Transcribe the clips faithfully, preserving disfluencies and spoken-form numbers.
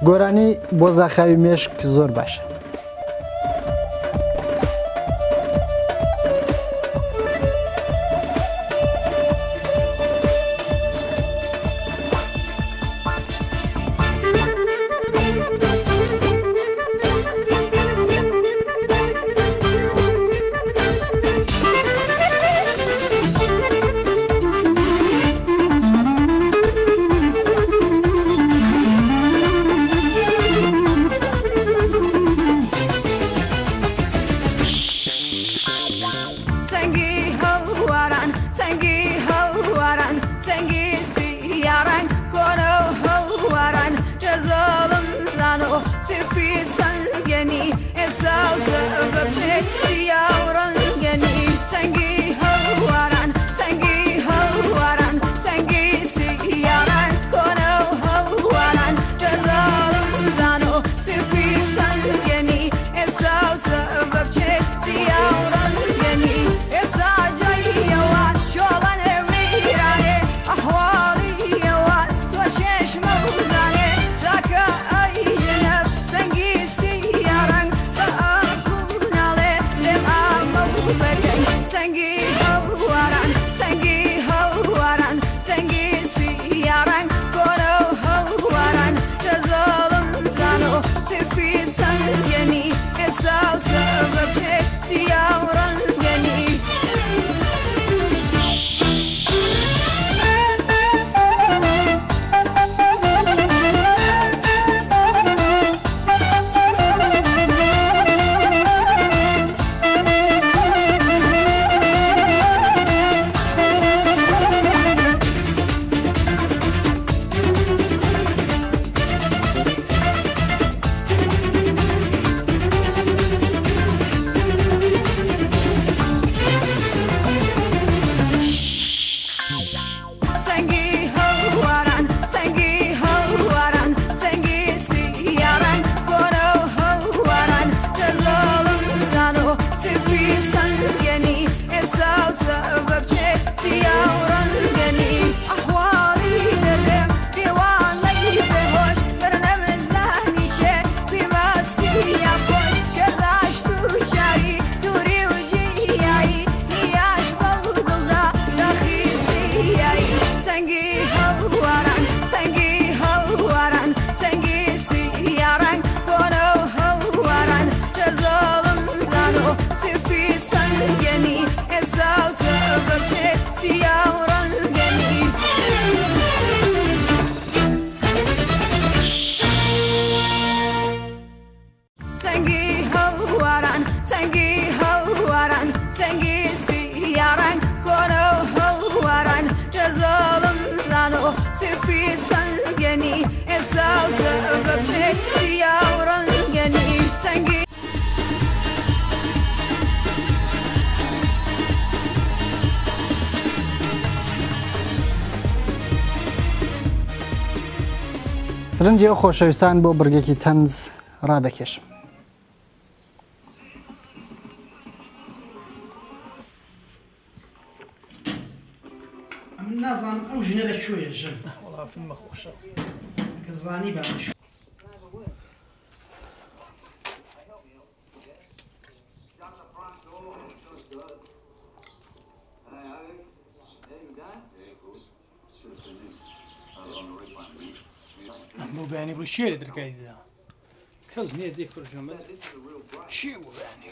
گۆرانی بۆ زاخاوی مێشک زۆر باشە. سرنجی ئەو خۆشەویستان بۆ بڕگێکی تەنز ڕادەکێشم. من نازانم ئەو ژنە لەکوێیە ژن. وەڵا فیلمە خۆشە. کە زانی باش. بۆ بەیانی بۆ شێرە دەرگای دەدا کەس نییە دێک پرۆژەمە چی بۆ بەیانی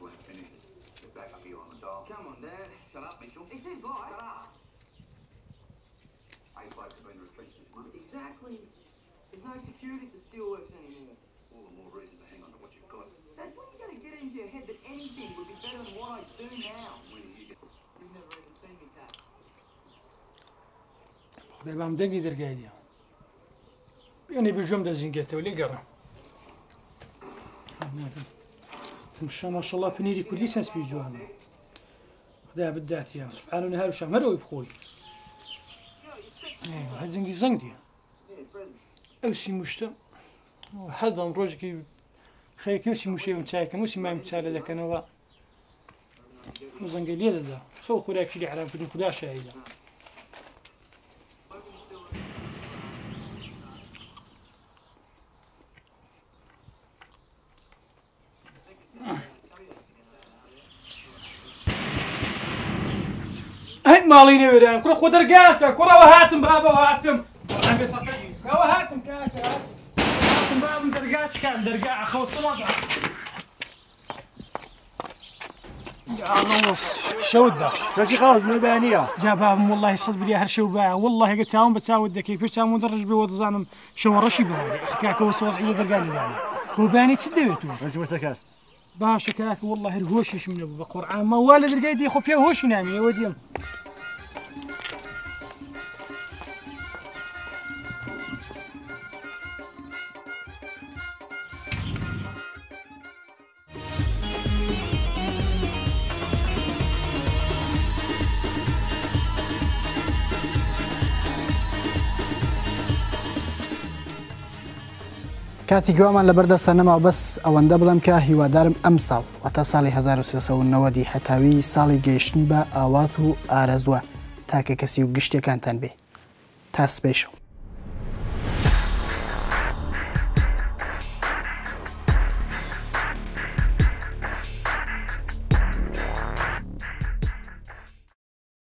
خدای بام دەنگی دەرگای دیە يعني بجوم ده زينجته ولي قرا ما شاء الله بنيري كل سنس بيجوها ده بدات يا سبحان الله هارو شمر ويبخوي ايوه هذا نجي زنجدي او شي مشتا هذا روجكي خي كل شي مشي متاكل مش ما متسالى لك انا وا زنجليه ده خو خوراك شي على بدون خدا شاهده ماڵی نێوێران کوڕە خۆ دەرگاکە کوڕەوە هاتم بابە هاتم ئەوە هاتم کاکە هاتم بابم دەرگا چکان دەرگا ئەخەوت سڵات شەوت باش کەسی خاڵ نوێبانیە جا بابم وەڵڵاهی سەد بریا هەر شەو بایە وەڵڵاهی ئەگە چاوم بە چاوت دەکەی پێش چاوم دەڕژ بێەوە دەزانم شەوەڕەشی بەوە کاکەوە سۆزعی لە دەرگا لەدانە بۆ بەیانی چت دەوێتەوە وەستەکار باشە کاکە وەڵڵا هەر هۆشیشم نەبوو بە قورئان مەوا لە دەرگای دێ خۆ پێ هۆشی نامی ئەوە دێم کاتی گوامان لە بەردەستە نەما بەس ئەوەندە بڵم کە هیوادارم ئەم ساڵ واتە ساڵی هەزار و سێسەد و نەوەدی هەتاوی ساڵی گەیشتن بە ئاوات و ئارەزوە تاکە کەسی و گشتەکانتان بێ تا سبەی شەو.